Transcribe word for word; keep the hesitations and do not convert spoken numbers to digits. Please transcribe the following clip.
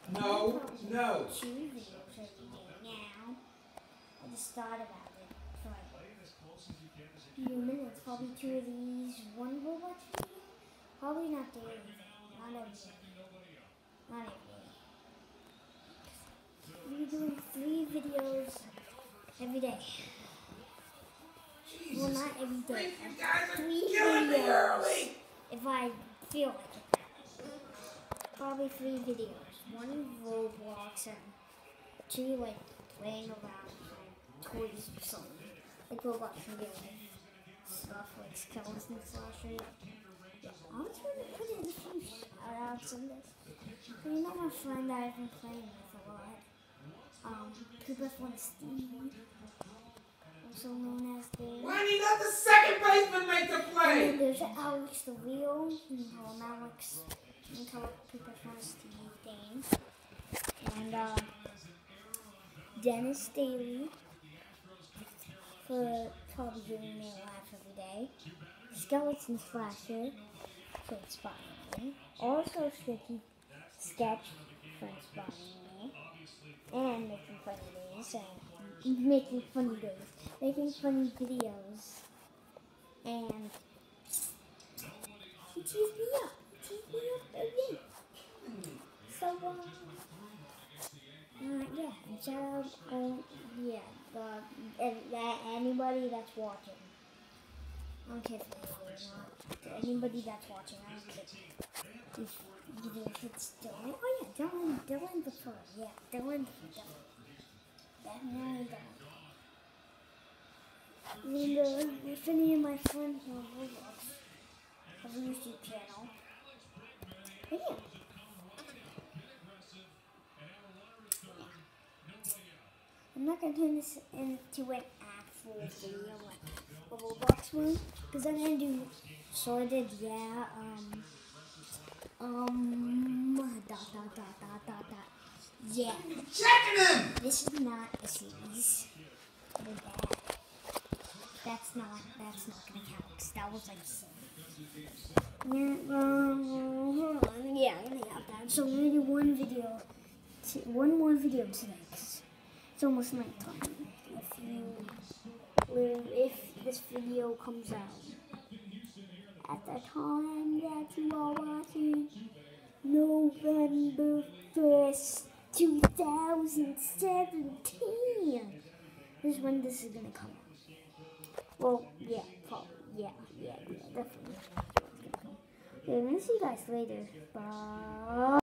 No, no. Two videos every day now. I just thought about it for like a few minutes. Probably two of these, one Roblox video. Probably not daily though. Not every day. Not every day. We're doing three videos every day. Jesus Well, not every day. Christ, you guys are Three killing me videos. early. If I feel like it. Probably three videos. One Roblox and two like playing around with toys or something. Like Roblox can get like stuff like skeleton slasher. Yeah, I was going to put in a few shoutouts on this. So you know my friend that I've been playing with a lot. Um, two plus one Steve. Also known as the Why do you let the second baseman make the And then play? there's Alex the Real. You can call him Alex. You can call him two plus one Steve Dane. And uh, Dennis Daly for probably giving me a laugh every day. Skeleton Slasher for inspiring me. Also Tricky Sketch for inspiring me. And making funny days. And making funny days. Making funny videos. And he teased me up. He teased me up again. So, um, uh, yeah, and shout out, um, yeah, uh, and that anybody that's watching. I don't care if it's or not. To anybody that's watching, I don't care. If, either if it's Dylan. Oh, yeah, Dylan, Dylan the fur. Yeah, Dylan the fur. Definitely Dylan. And, uh, if any of my friends on Roblox have a YouTube channel. But yeah. I'm not gonna turn this into an actual video like a Roblox one, because I'm gonna do sorted, yeah, um, um, dot, dot, dot, dot, dot, dot, yeah. Checking him! This is not a series. They're bad. That's not, that's not gonna count, because that was like a series. Yeah, um, yeah, I'm gonna count that. So we're gonna do one video, t one more video today, because it's almost night time. If you, if this video comes out at the time that you are watching, November first, two thousand seventeen, is when this is gonna come out. Well, yeah, probably, yeah, yeah, yeah, definitely. Okay, I'm gonna see you guys later. Bye.